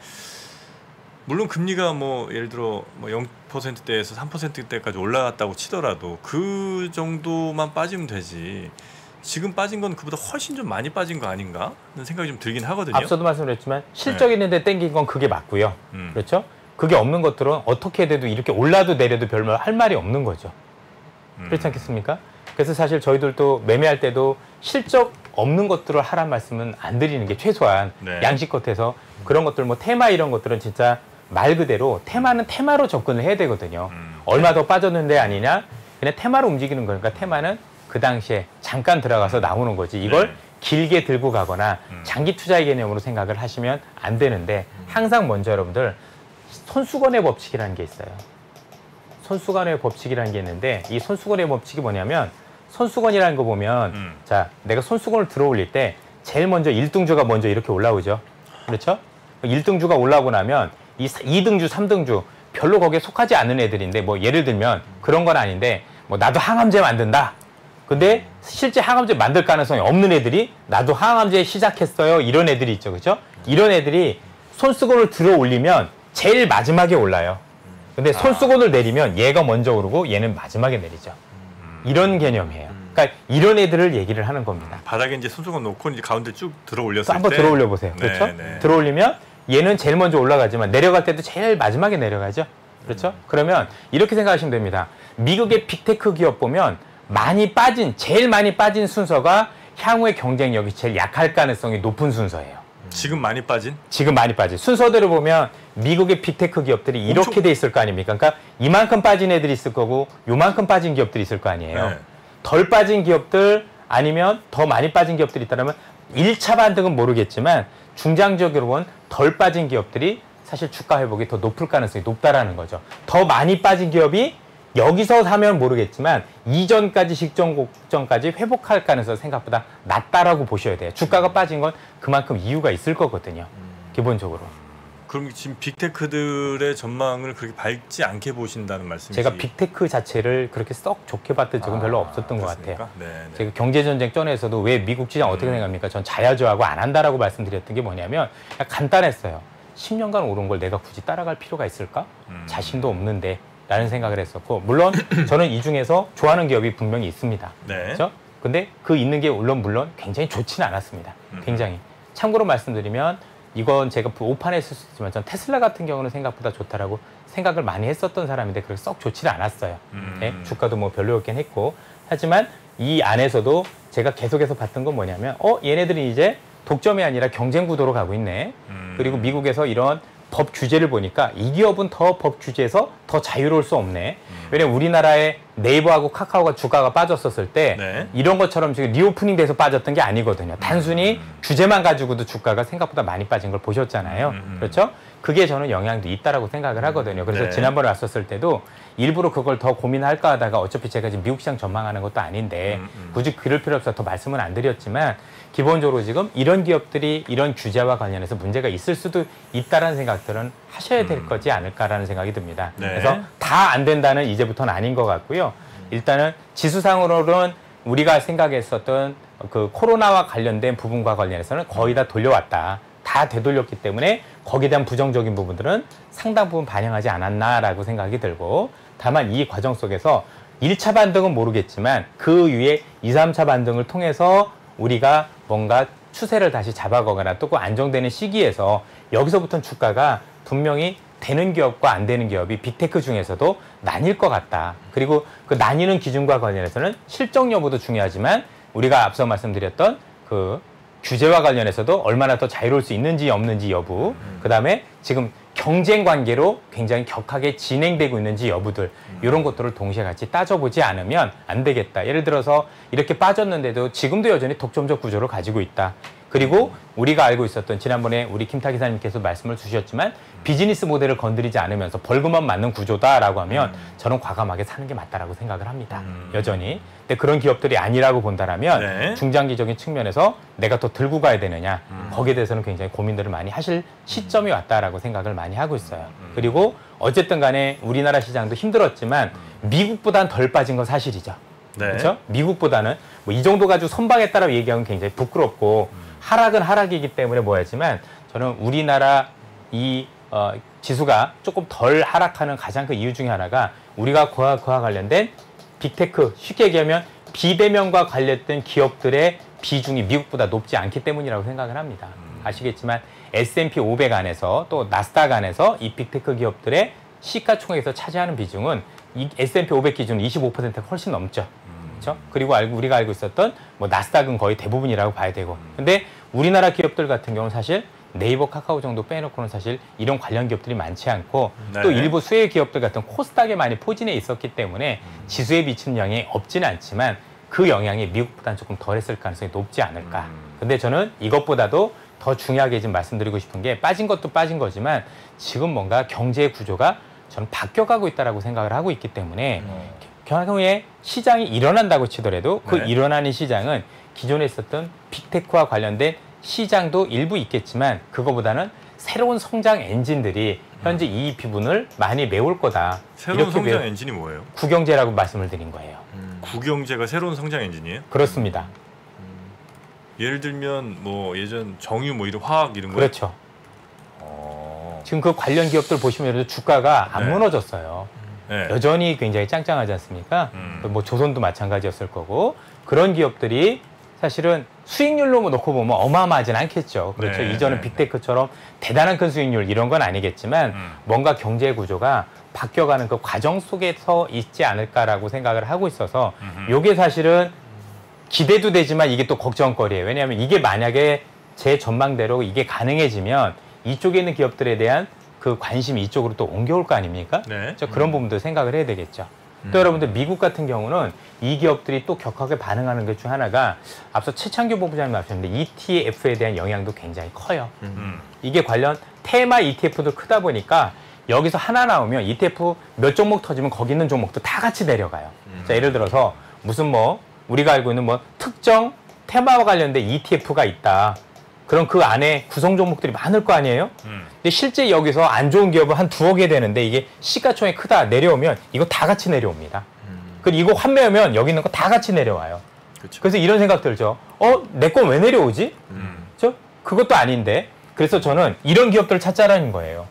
물론 금리가 뭐 예를 들어 뭐 0%대에서 3%대까지 올라갔다고 치더라도 그 정도만 빠지면 되지. 지금 빠진 건 그보다 훨씬 좀 많이 빠진 거 아닌가? 하는 생각이 좀 들긴 하거든요. 앞서도 말씀드렸지만 실적 있는데 땡긴 건 그게 맞고요. 그렇죠? 그게 없는 것들은 어떻게 돼도 이렇게 올라도 내려도 별말 할 말이 없는 거죠. 그렇지 않겠습니까? 그래서 사실 저희들도 매매할 때도 실적 없는 것들을 하란 말씀은 안 드리는 게 최소한 네. 양식 겉에서 그런 것들 뭐 테마 이런 것들은 진짜 말 그대로 테마는 테마로 접근을 해야 되거든요. 얼마 더 빠졌는데 아니냐? 그냥 테마로 움직이는 거니까 테마는 그 당시에 잠깐 들어가서 나오는 거지. 이걸 네. 길게 들고 가거나 장기 투자의 개념으로 생각을 하시면 안 되는데 항상 먼저 여러분들 손수건의 법칙이라는 게 있어요. 손수건의 법칙이라는 게 있는데 이 손수건의 법칙이 뭐냐면 손수건이라는 거 보면 자 내가 손수건을 들어 올릴 때 제일 먼저 1등주가 먼저 이렇게 올라오죠. 그렇죠? 1등주가 올라오고 나면 이 2등주, 3등주 별로 거기에 속하지 않는 애들인데 뭐 예를 들면 그런 건 아닌데 뭐 나도 항암제 만든다. 근데 실제 항암제 만들 가능성이 없는 애들이 나도 항암제 시작했어요. 이런 애들이 있죠. 그렇죠? 이런 애들이 손수건을 들어 올리면 제일 마지막에 올라요. 근데 손수건을 내리면 얘가 먼저 오르고 얘는 마지막에 내리죠. 이런 개념이에요. 그러니까 이런 애들을 얘기를 하는 겁니다. 바닥에 이제 손수건 놓고 이제 가운데 쭉 들어 올렸을 때 한번 들어 올려 보세요. 그렇죠? 네. 들어 올리면 얘는 제일 먼저 올라가지만 내려갈 때도 제일 마지막에 내려가죠. 그렇죠? 그러면 이렇게 생각하시면 됩니다. 미국의 빅테크 기업 보면 제일 많이 빠진 순서가 향후의 경쟁력이 제일 약할 가능성이 높은 순서예요. 지금 많이 빠진? 지금 많이 빠진 순서대로 보면 미국의 빅테크 기업들이 이렇게 돼 있을 거 아닙니까? 그러니까 이만큼 빠진 애들이 있을 거고 요만큼 빠진 기업들이 있을 거 아니에요. 네. 덜 빠진 기업들 아니면 더 많이 빠진 기업들이 있다면 1차 반등은 모르겠지만 중장기적으로 본 덜 빠진 기업들이 사실 주가 회복이 더 높을 가능성이 높다라는 거죠. 더 많이 빠진 기업이 여기서 사면 모르겠지만 이전까지 직전 고점까지 회복할 가능성이 생각보다 낮다라고 보셔야 돼요. 주가가 빠진 건 그만큼 이유가 있을 거거든요. 기본적으로. 그럼 지금 빅테크들의 전망을 그렇게 밝지 않게 보신다는 말씀이지? 제가 빅테크 자체를 그렇게 썩 좋게 봤던 적은 별로 없었던 것 같아요. 네. 제가 경제전쟁 전에서도 왜 미국 시장 어떻게 생각합니까? 전 자야조하고 안 한다라고 말씀드렸던 게 뭐냐면 그냥 간단했어요. 10년간 오른 걸 내가 굳이 따라갈 필요가 있을까? 자신도 없는데 라는 생각을 했었고 물론 저는 이 중에서 좋아하는 기업이 분명히 있습니다. 네. 그렇죠? 근데 그 있는 게 물론 굉장히 좋지는 않았습니다. 굉장히. 참고로 말씀드리면 이건 제가 오판에 했을 수 있지만 전 테슬라 같은 경우는 생각보다 좋다라고 생각을 많이 했었던 사람인데 그렇게 썩 좋지는 않았어요. 네? 주가도 뭐 별로였긴 했고 하지만 이 안에서도 제가 계속해서 봤던 건 뭐냐면 얘네들이 이제 독점이 아니라 경쟁 구도로 가고 있네. 그리고 미국에서 이런 법 규제를 보니까 이 기업은 더 법 규제에서 더 자유로울 수 없네. 왜냐면 우리나라의 네이버하고 카카오가 주가가 빠졌었을 때 네. 이런 것처럼 지금 리오프닝 돼서 빠졌던 게 아니거든요. 단순히 규제만 가지고도 주가가 생각보다 많이 빠진 걸 보셨잖아요. 그렇죠? 그게 저는 영향도 있다라고 생각을 하거든요. 그래서 네. 지난번에 왔었을 때도 일부러 그걸 더 고민할까 하다가 어차피 제가 지금 미국 시장 전망하는 것도 아닌데 굳이 그럴 필요 없어서 더 말씀은 안 드렸지만 기본적으로 지금 이런 기업들이 이런 규제와 관련해서 문제가 있을 수도 있다라는 생각들은 하셔야 될 거지 않을까라는 생각이 듭니다. 네. 그래서 다 안 된다는 이제부터는 아닌 것 같고요. 일단은 지수상으로는 우리가 생각했었던 그 코로나와 관련된 부분과 관련해서는 거의 다 돌려왔다. 다 되돌렸기 때문에 거기에 대한 부정적인 부분들은 상당 부분 반영하지 않았나라고 생각이 들고 다만 이 과정 속에서 1차 반등은 모르겠지만 그 위에 2, 3차 반등을 통해서 우리가 뭔가 추세를 다시 잡아가거나 또 그 안정되는 시기에서 여기서부터는 주가가 분명히 되는 기업과 안 되는 기업이 빅테크 중에서도 나뉠 것 같다. 그리고 그 나뉘는 기준과 관련해서는 실적 여부도 중요하지만 우리가 앞서 말씀드렸던 그 규제와 관련해서도 얼마나 더 자유로울 수 있는지 없는지 여부, 그다음에 지금 경쟁 관계로 굉장히 격하게 진행되고 있는지 여부들, 이런 것들을 동시에 같이 따져보지 않으면 안 되겠다. 예를 들어서 이렇게 빠졌는데도 지금도 여전히 독점적 구조를 가지고 있다. 그리고 우리가 알고 있었던, 지난번에 우리 김타 기사님께서 말씀을 주셨지만 비즈니스 모델을 건드리지 않으면서 벌금만 맞는 구조다라고 하면 저는 과감하게 사는 게 맞다라고 생각을 합니다. 여전히. 근데 그런 기업들이 아니라고 본다라면 네. 중장기적인 측면에서 내가 더 들고 가야 되느냐, 거기에 대해서는 굉장히 고민들을 많이 하실 시점이 왔다라고 생각을 많이 하고 있어요. 그리고 어쨌든 간에 우리나라 시장도 힘들었지만 미국보단 덜 빠진 건 사실이죠. 네. 그렇죠? 미국보다는 뭐 이 정도 가지고 선방했다라고 얘기하면 굉장히 부끄럽고 하락은 하락이기 때문에 뭐였지만, 저는 우리나라 이 지수가 조금 덜 하락하는 가장 큰 이유 중에 하나가 우리가 그와 관련된 빅테크, 쉽게 얘기하면 비대면과 관련된 기업들의 비중이 미국보다 높지 않기 때문이라고 생각을 합니다. 아시겠지만 S&P 500 안에서 또 나스닥 안에서 이 빅테크 기업들의 시가총액에서 차지하는 비중은 이 S&P 500 기준 25%가 훨씬 넘죠. 그렇죠? 그리고 우리가 알고 있었던 뭐 나스닥은 거의 대부분이라고 봐야 되고. 근데 우리나라 기업들 같은 경우는 사실 네이버, 카카오 정도 빼놓고는 사실 이런 관련 기업들이 많지 않고, 네. 또 일부 수혜 기업들 같은 코스닥에 많이 포진해 있었기 때문에 지수에 미치는 영향이 없지는 않지만 그 영향이 미국보다는 조금 덜했을 가능성이 높지 않을까. 근데 저는 이것보다도 더 중요하게 지금 말씀드리고 싶은 게, 빠진 것도 빠진 거지만 지금 뭔가 경제 구조가 저는 바뀌어가고 있다라고 생각을 하고 있기 때문에 경우에 시장이 일어난다고 치더라도 그 네. 일어나는 시장은 기존에 있었던 빅테크와 관련된 시장도 일부 있겠지만 그거보다는 새로운 성장 엔진들이 현재 이 부분을 많이 메울 거다. 새로운 성장 엔진이 뭐예요? 구경제라고 말씀을 드린 거예요. 구경제가 새로운 성장 엔진이에요? 그렇습니다. 예를 들면 뭐 예전 정유 뭐 이런 화학 이런 거. 그렇죠. 지금 그 관련 기업들 보시면 예를 들어 주가가 안 네. 무너졌어요. 네. 여전히 굉장히 짱짱하지 않습니까? 뭐 조선도 마찬가지였을 거고, 그런 기업들이 사실은 수익률로 놓고 보면 어마어마하진 않겠죠. 그렇죠. 네, 이전은 네, 빅테크처럼 대단한 큰 수익률 이런 건 아니겠지만 뭔가 경제 구조가 바뀌어가는 그 과정 속에서 있지 않을까라고 생각을 하고 있어서 이게 사실은 기대도 되지만 이게 또 걱정거리예요. 왜냐하면 이게 만약에 제 전망대로 이게 가능해지면 이쪽에 있는 기업들에 대한 그 관심이 이쪽으로 또 옮겨올 거 아닙니까? 네. 그런 부분도 생각을 해야 되겠죠. 또 여러분들 미국 같은 경우는 이 기업들이 또 격하게 반응하는 것 중 하나가, 앞서 최창규 본부장님 말씀하셨는데 ETF에 대한 영향도 굉장히 커요. 이게 관련 테마 ETF도 크다 보니까 여기서 하나 나오면 ETF 몇 종목 터지면 거기 있는 종목도 다 같이 내려가요. 자, 예를 들어서 무슨 뭐 우리가 알고 있는 뭐 특정 테마와 관련된 ETF가 있다. 그럼 그 안에 구성 종목들이 많을 거 아니에요? 근데 실제 여기서 안 좋은 기업은 한 2억에 되는데 이게 시가총액 크다 내려오면 이거 다 같이 내려옵니다. 그리고 이거 환매하면 여기 있는 거 다 같이 내려와요. 그렇죠. 그래서 이런 생각 들죠. 내 건 왜 내려오지? 그렇죠? 그것도 아닌데. 그래서 저는 이런 기업들을 찾자라는 거예요.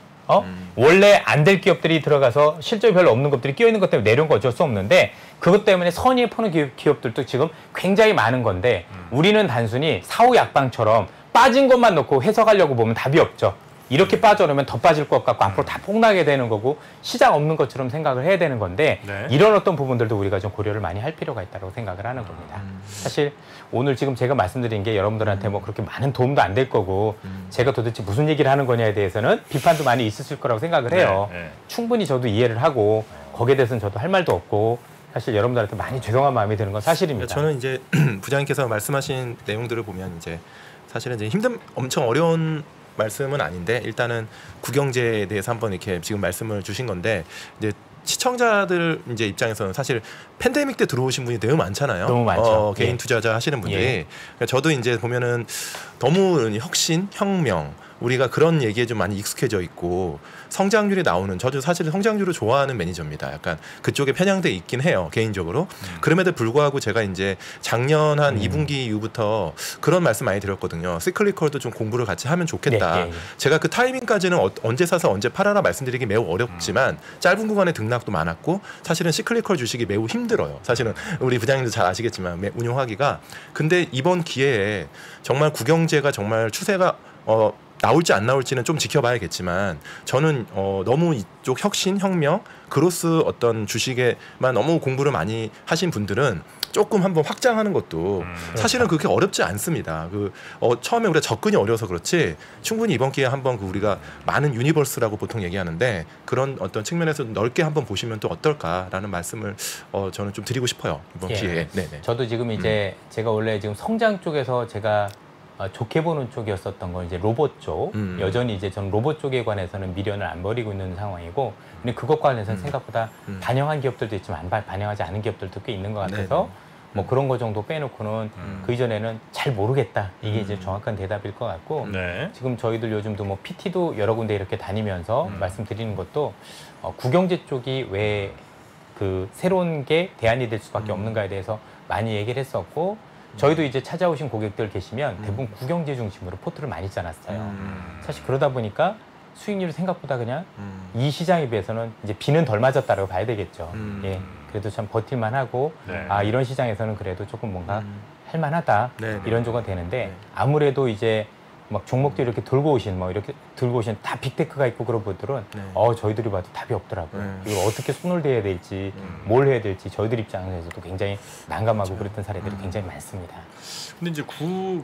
원래 안 될 기업들이 들어가서 실적이 별로 없는 것들이 끼어있는 것 때문에 내려온 거 어쩔 수 없는데, 그것 때문에 선의에 푸는 기업들도 지금 굉장히 많은 건데, 우리는 단순히 사후 약방처럼 빠진 것만 놓고 해석하려고 보면 답이 없죠. 이렇게 빠져놓으면 더 빠질 것 같고 앞으로 다 폭락하게 되는 거고 시장 없는 것처럼 생각을 해야 되는 건데, 네. 이런 어떤 부분들도 우리가 좀 고려를 많이 할 필요가 있다고 생각을 하는 겁니다. 사실 오늘 지금 제가 말씀드린 게 여러분들한테 뭐 그렇게 많은 도움도 안 될 거고 제가 도대체 무슨 얘기를 하는 거냐에 대해서는 비판도 많이 있으실 거라고 생각을 해요. 네, 네. 충분히 저도 이해를 하고 거기에 대해서는 저도 할 말도 없고 사실 여러분들한테 많이 죄송한 마음이 드는 건 사실입니다. 저는 이제 부장님께서 말씀하신 내용들을 보면 이제 사실은 이제 엄청 어려운 말씀은 아닌데, 일단은 구경제에 대해서 한번 이렇게 지금 말씀을 주신 건데, 이제 시청자들 이제 입장에서는 사실 팬데믹 때 들어오신 분이 너무 많잖아요. 너무 많죠. 개인 예. 투자자 하시는 분들이. 예. 그러니까 저도 이제 보면은 너무 혁신, 혁명, 우리가 그런 얘기에 좀 많이 익숙해져 있고 성장률이 나오는, 저도 사실 성장률을 좋아하는 매니저입니다. 약간 그쪽에 편향돼 있긴 해요, 개인적으로. 그럼에도 불구하고 제가 이제 작년 한 2분기 이후부터 그런 말씀 많이 드렸거든요. 시클리컬도 좀 공부를 같이 하면 좋겠다. 네, 네, 네. 제가 그 타이밍까지는 언제 사서 언제 팔아라 말씀드리기 매우 어렵지만 짧은 구간에 등락도 많았고 사실은 시클리컬 주식이 매우 힘들어요. 사실은 우리 부장님도 잘 아시겠지만 운용하기가. 근데 이번 기회에 정말 구경제가 정말 추세가 나올지 안 나올지는 좀 지켜봐야겠지만 저는 너무 이쪽 혁신, 혁명, 그로스 어떤 주식에만 너무 공부를 많이 하신 분들은 조금 한번 확장하는 것도 사실은 그렇게 어렵지 않습니다. 처음에 우리가 접근이 어려서 그렇지 충분히 이번 기회에 한번 우리가 많은 유니버스라고 보통 얘기하는데 그런 어떤 측면에서 넓게 한번 보시면 또 어떨까라는 말씀을 저는 좀 드리고 싶어요. 이번 기회에. 네네. 저도 지금 이제 제가 원래 지금 성장 쪽에서 제가 좋게 보는 쪽이었었던 건 이제 로봇 쪽. 여전히 이제 저는 로봇 쪽에 관해서는 미련을 안 버리고 있는 상황이고, 근데 그것과 관해서는 생각보다 반영한 기업들도 있지만 반영하지 않은 기업들도 꽤 있는 것 같아서 뭐 그런 거 정도 빼놓고는 그 이전에는 잘 모르겠다. 이게 이제 정확한 대답일 것 같고, 네. 지금 저희들 요즘도 뭐 PT도 여러 군데 이렇게 다니면서 말씀드리는 것도 국영제 쪽이 왜 그 새로운 게 대안이 될 수밖에 없는가에 대해서 많이 얘기를 했었고, 저희도 이제 찾아오신 고객들 계시면 대부분 국영제 중심으로 포트를 많이 짜놨어요. 사실 그러다 보니까 수익률이 생각보다 그냥 이 시장에 비해서는 이제 비는 덜 맞았다라고 봐야 되겠죠. 예, 그래도 참 버틸만 하고, 네. 이런 시장에서는 그래도 조금 뭔가 할만하다. 네, 이런 조가 되는데, 아무래도 이제 막 종목도 이렇게 들고 오신 다 빅테크가 있고 그런 분들은 저희들이 봐도 답이 없더라고요. 이걸 어떻게 손을 대야 될지, 뭘 해야 될지 저희들 입장에서도 굉장히 난감하고 그랬던 사례들이 굉장히 많습니다. 근데 이제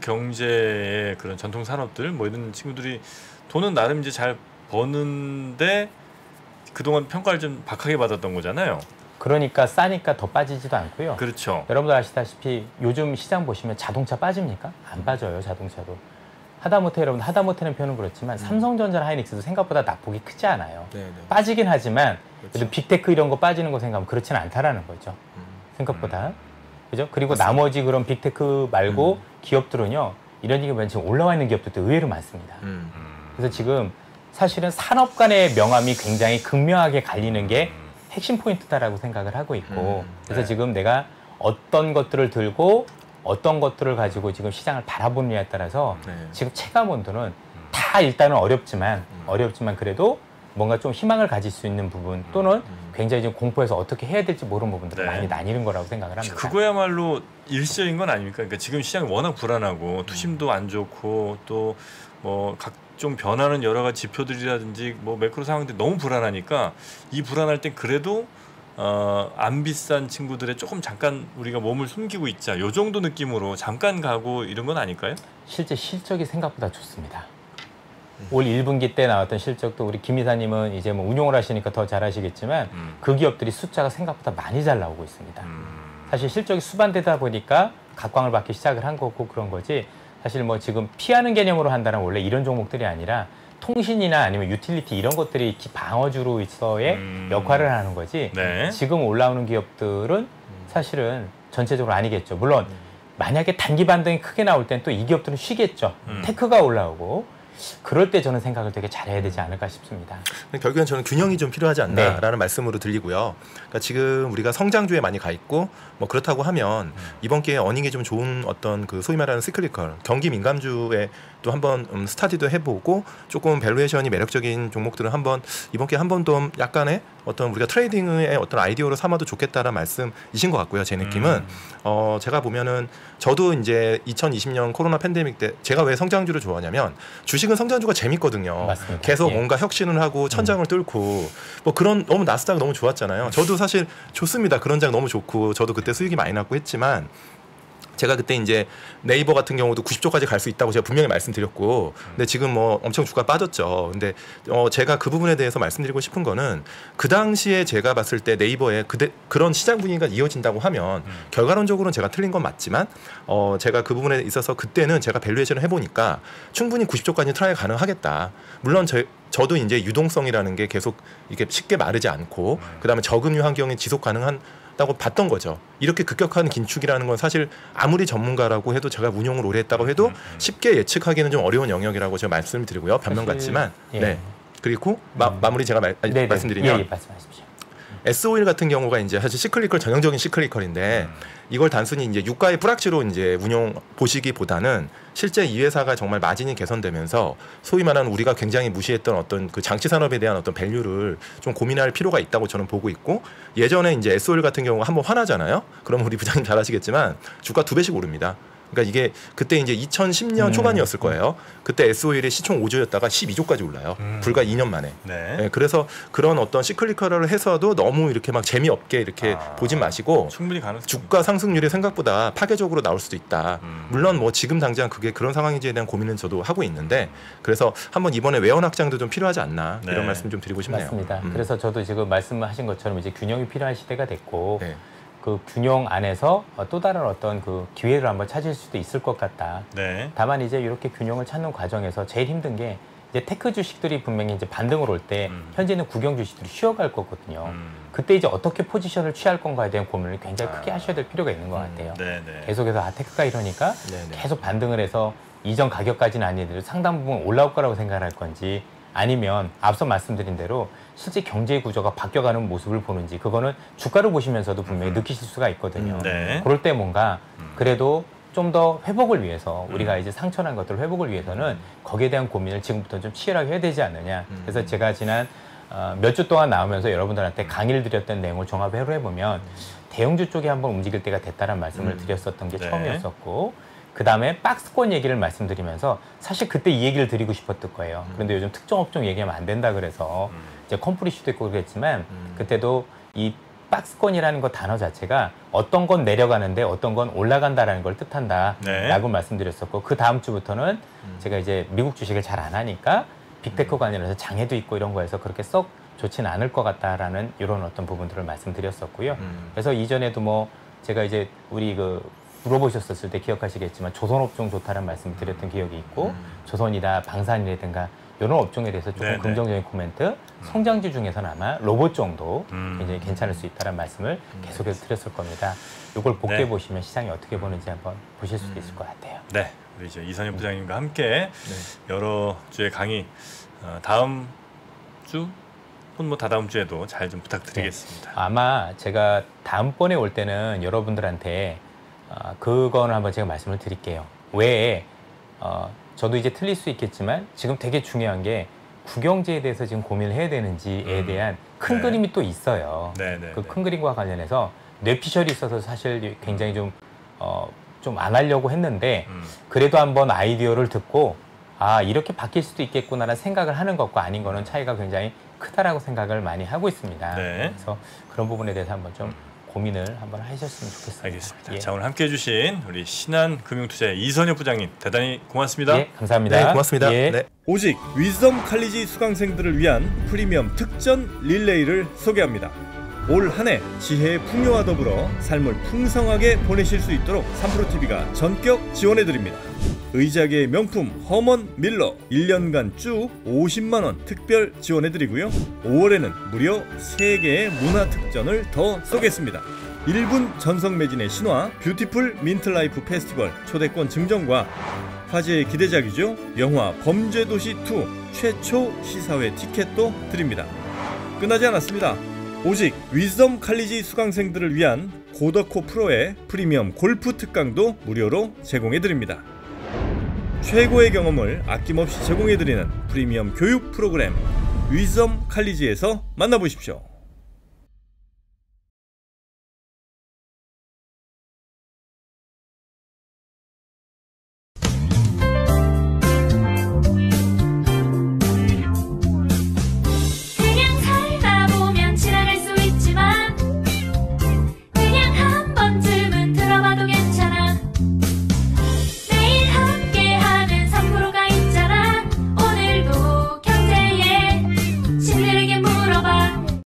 구경제의 그런 전통 산업들 뭐 이런 친구들이 돈은 나름 이제 잘 버는데 그동안 평가를 좀 박하게 받았던 거잖아요. 그러니까 싸니까 더 빠지지도 않고요. 그렇죠. 여러분들 아시다시피 요즘 시장 보시면 자동차 빠집니까? 안 빠져요, 자동차도. 하다못해 여러분, 하다못해는 표현은 그렇지만 삼성전자나 하이닉스도 생각보다 낙폭이 크지 않아요. 네네. 빠지긴 하지만 그렇죠. 그래도 빅테크 이런 거 빠지는 거 생각하면 그렇지는 않다라는 거죠. 생각보다. 그죠? 그리고 맞습니다. 나머지 그런 빅테크 말고 기업들은요, 이런 얘기면 지금 올라와 있는 기업들도 의외로 많습니다. 그래서 지금 사실은 산업 간의 명암이 굉장히 극명하게 갈리는 게 핵심 포인트다라고 생각을 하고 있고, 그래서 지금 내가 어떤 것들을 들고 어떤 것들을 가지고 지금 시장을 바라보느냐에 따라서 지금 체감 온도는 다 일단은 어렵지만 그래도 뭔가 좀 희망을 가질 수 있는 부분 또는 굉장히 지금 공포에서 어떻게 해야 될지 모르는 부분들이 많이 나뉘는 거라고 생각을 합니다. 그거야말로 일시적인 건 아닙니까? 그러니까 지금 시장이 워낙 불안하고 투심도 안 좋고 또 뭐 각종 변하는 여러 가지 지표들이라든지 뭐 매크로 상황들이 너무 불안하니까 이 불안할 땐 그래도 안 비싼 친구들의 조금 잠깐 우리가 몸을 숨기고 있자 요 정도 느낌으로 잠깐 가고 이런 건 아닐까요? 실제 실적이 생각보다 좋습니다. 올 1분기 때 나왔던 실적도 우리 김 이사님은 이제 뭐 운용을 하시니까 더 잘 아시겠지만 그 기업들이 숫자가 생각보다 많이 잘 나오고 있습니다. 사실 실적이 수반되다 보니까 각광을 받기 시작을 한 거고 그런 거지, 사실 뭐 지금 피하는 개념으로 한다면 원래 이런 종목들이 아니라 통신이나 아니면 유틸리티 이런 것들이 방어주로서의 역할을 하는 거지, 네. 지금 올라오는 기업들은 사실은 전체적으로 아니겠죠. 물론 만약에 단기 반등이 크게 나올 땐 또 이 기업들은 쉬겠죠. 테크가 올라오고 그럴 때 저는 생각을 되게 잘해야 되지 않을까 싶습니다. 결국엔 저는 균형이 좀 필요하지 않나라는 말씀으로 들리고요. 그러니까 지금 우리가 성장주에 많이 가 있고 뭐 그렇다고 하면 이번 기회에 어닝이 좀 좋은 어떤 그 소위 말하는 시클리컬 경기 민감주에 또 한번 스타디도 해보고 조금 밸류에이션이 매력적인 종목들은 한번 이번 기회에 한 번 더 약간의 어떤 우리가 트레이딩의 어떤 아이디어로 삼아도 좋겠다라는 말씀이신 것 같고요. 제 느낌은 제가 보면은 저도 이제 2020년 코로나 팬데믹 때 제가 왜 성장주를 좋아하냐면 주식은 성장주가 재밌거든요. 맞습니다. 계속 예. 뭔가 혁신을 하고 천장을 뚫고 뭐 그런 너무 나스닥 너무 좋았잖아요. 저도 사실 좋습니다. 그런 장 너무 좋고 저도 그때 수익이 많이 났고 했지만 제가 그때 이제 네이버 같은 경우도 90조까지 갈 수 있다고 제가 분명히 말씀드렸고, 근데 지금 뭐 엄청 주가 빠졌죠. 근데 제가 그 부분에 대해서 말씀드리고 싶은 거는 그 당시에 제가 봤을 때 네이버에 그런 시장 분위기가 이어진다고 하면 결과론적으로는 제가 틀린 건 맞지만 제가 그 부분에 있어서 그때는 제가 밸류에이션을 해보니까 충분히 90조까지 트라이 가능하겠다. 물론 저도 이제 유동성이라는 게 계속 이게 쉽게 마르지 않고 그다음에 저금리 환경이 지속 가능한 다고 봤던 거죠. 이렇게 급격한 긴축이라는 건 사실 아무리 전문가라고 해도 제가 운용을 오래 했다고 해도 쉽게 예측하기는 좀 어려운 영역이라고 제가 말씀을 드리고요. 변명 같지만 예. 네. 그리고 마무리 제가 말씀드리면 예, 말씀하십시오. S-오일 같은 경우가 이제 사실 시클리컬 전형적인 시클리컬인데 이걸 단순히 이제 유가의 뿌락지로 이제 운용 보시기보다는 실제 이 회사가 정말 마진이 개선되면서 소위 말하는 우리가 굉장히 무시했던 어떤 그 장치 산업에 대한 어떤 밸류를 좀 고민할 필요가 있다고 저는 보고 있고, 예전에 이제 S-오일 같은 경우가 한번 화나잖아요. 그럼 우리 부장님 잘 아시겠지만 주가 2배씩 오릅니다. 그러니까 이게 그때 이제 2010년 초반이었을 거예요. 그때 SOL이 시총 5조였다가 12조까지 올라요. 불과 2년 만에. 네. 네, 그래서 그런 어떤 시클리컬을 해서도 너무 이렇게 막 재미없게 이렇게 보지 마시고 충분히 가능성. 주가 상승률이 생각보다 파괴적으로 나올 수도 있다. 물론 뭐 지금 당장 그게 그런 상황인지에 대한 고민은 저도 하고 있는데 그래서 한번 이번에 외연 확장도 좀 필요하지 않나 네. 이런 말씀 좀 드리고 싶네요. 맞습니다. 그래서 저도 지금 말씀하신 것처럼 이제 균형이 필요한 시대가 됐고 네. 그 균형 안에서 또 다른 어떤 그 기회를 한번 찾을 수도 있을 것 같다. 네. 다만 이제 이렇게 균형을 찾는 과정에서 제일 힘든 게 이제 테크 주식들이 분명히 이제 반등을 올 때 현재는 국영 주식들이 쉬어갈 거거든요. 그때 이제 어떻게 포지션을 취할 건가에 대한 고민을 굉장히 크게 하셔야 될 필요가 있는 것 같아요. 네, 네. 계속해서 테크가 이러니까 네, 네. 계속 반등을 해서 이전 가격까지는 아니더라도 상당 부분 올라올 거라고 생각할 건지 아니면 앞서 말씀드린 대로 실제 경제 구조가 바뀌어가는 모습을 보는지 그거는 주가를 보시면서도 분명히 느끼실 수가 있거든요. 네. 그럴 때 뭔가 그래도 좀 더 회복을 위해서 우리가 이제 상처난 것들 회복을 위해서는 거기에 대한 고민을 지금부터 좀 치열하게 해야 되지 않느냐. 그래서 제가 지난 몇 주 동안 나오면서 여러분들한테 강의를 드렸던 내용을 종합을 해보면 대형주 쪽에 한번 움직일 때가 됐다는 말씀을 드렸었던 게 네. 처음이었었고 그 다음에 박스권 얘기를 말씀드리면서 사실 그때 이 얘기를 드리고 싶었을 거예요. 그런데 요즘 특정 업종 얘기하면 안 된다 그래서 이제 컴플 이슈도 있고 그랬지만 그때도 이 박스권이라는 것 단어 자체가 어떤 건 내려가는데 어떤 건 올라간다라는 걸 뜻한다라고 네. 말씀드렸었고 그 다음 주부터는 제가 이제 미국 주식을 잘 안 하니까 빅테크 관련해서 장애도 있고 이런 거에서 그렇게 썩 좋지는 않을 것 같다라는 이런 어떤 부분들을 말씀드렸었고요. 그래서 이전에도 뭐 제가 이제 우리 그 물어보셨었을 때 기억하시겠지만 조선업종 좋다는 말씀을 드렸던 기억이 있고 조선이다 방산이라든가 이런 업종에 대해서 조금 네네. 긍정적인 코멘트 성장주 중에서는 아마 로봇 정도 굉장히 괜찮을 수 있다는 말씀을 계속해서 드렸을 겁니다. 이걸 복귀해 네. 보시면 시장이 어떻게 보는지 한번 보실 수도 있을 것 같아요. 네. 우리 이제 이선엽 부장님과 함께 여러 주의 강의 다음 주 혹은 뭐 다다음 주에도 잘 좀 부탁드리겠습니다. 아마 제가 다음번에 올 때는 여러분들한테 그거는 한번 제가 말씀을 드릴게요. 왜 저도 이제 틀릴 수 있겠지만 지금 되게 중요한 게 국영제에 대해서 지금 고민을 해야 되는지에 대한 큰 네. 그림이 또 있어요. 네, 네, 그 네. 큰 그림과 관련해서 뇌피셜이 있어서 사실 굉장히 좀 안 하려고 했는데 그래도 한번 아이디어를 듣고 아 이렇게 바뀔 수도 있겠구나라는 생각을 하는 것과 아닌 거는 차이가 굉장히 크다라고 생각을 많이 하고 있습니다. 네. 그래서 그런 부분에 대해서 한번 좀 고민을 한번 하셨으면 좋겠습니다. 알겠습니다. 예. 자, 오늘 함께해 주신 우리 신한금융투자의 이선엽 부장님 대단히 고맙습니다. 예, 감사합니다. 네, 고맙습니다. 예. 네. 오직 위즈덤 칼리지 수강생들을 위한 프리미엄 특전 릴레이를 소개합니다. 올 한 해 지혜의 풍요와 더불어 삶을 풍성하게 보내실 수 있도록 3프로TV가 전격 지원해드립니다. 의자계의 명품 허먼 밀러 1년간 쭉 50만 원 특별 지원해드리고요. 5월에는 무려 3개의 문화 특전을 더 쏘겠습니다. 1분 전성 매진의 신화 뷰티풀 민트라이프 페스티벌 초대권 증정과 화제의 기대작이죠. 영화 범죄도시2 최초 시사회 티켓도 드립니다. 끝나지 않았습니다. 오직 위즈덤 칼리지 수강생들을 위한 고더코 프로의 프리미엄 골프 특강도 무료로 제공해드립니다. 최고의 경험을 아낌없이 제공해드리는 프리미엄 교육 프로그램 위즈덤 칼리지에서 만나보십시오.